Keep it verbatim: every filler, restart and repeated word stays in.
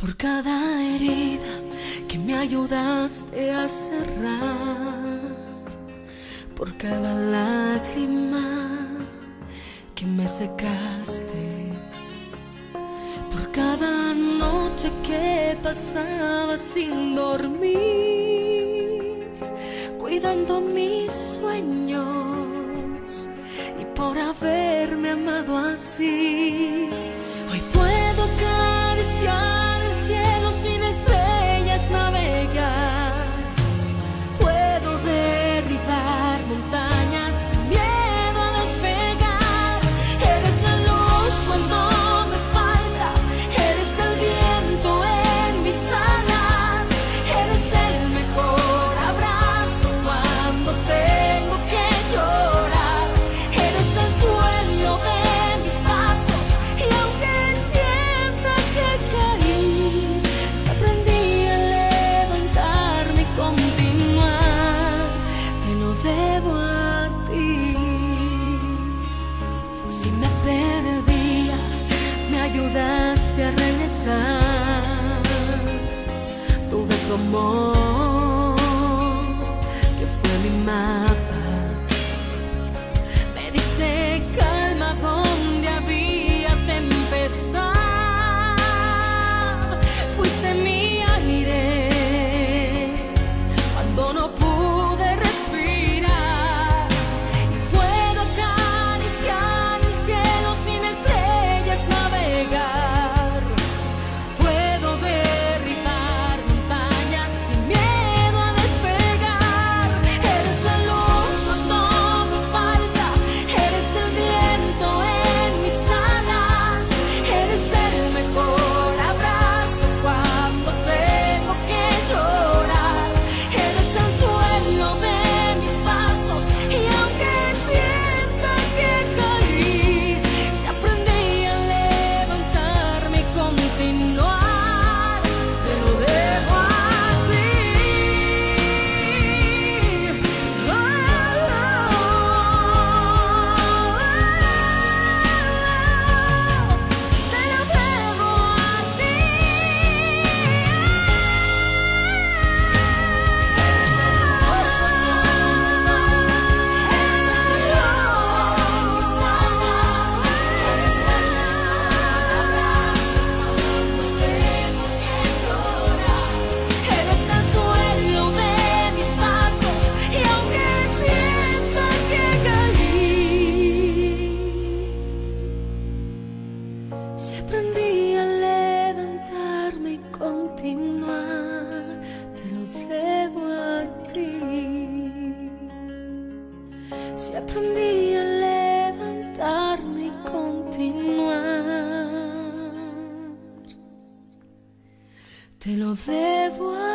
por cada herida que me ayudaste a cerrar, por cada lágrima que me secaste, por cada noche que pasaba sin dormir, cuidando mis sueños, y por haberme amado así. Hoy puedo acariciar el cielo sin estrellas, navegar. Puedo derribar montañas sin miedo a despegar. Eres la luz cuando me falta, eres el viento en mis alas, eres el mejor abrazo cuando tengo que llorar. Eres el sueño de mis pasos, y aunque sienta que caí, si aprendí a levantarme y continuar, te lo debo a ti. Si me perdía, me ayudaste a regresar. Tuve tu amor, que fue mi mapa. Me diste calma donde había tempestad. Fuiste mi aire cuando no pude respirar. Y puedo acariciar el cielo sin estrellas, navegar. Puedo derribar montañas sin miedo a despegar. Eres la luz cuando me falta, eres el viento en mis alas, eres el mejor abrazo cuando tengo que llorar. Eres el sueño de mis pasos, y aunque sienta que caí, si aprendí a levantarme y continuar, te lo debo a ti. Oh, oh, te lo debo a ti. Eres el sueño de mis pasos, y aunque sienta que caí, si aprendí a levantarme y continuar, te lo debo a ti. Si aprendí a levantarme y continuar, te lo debo a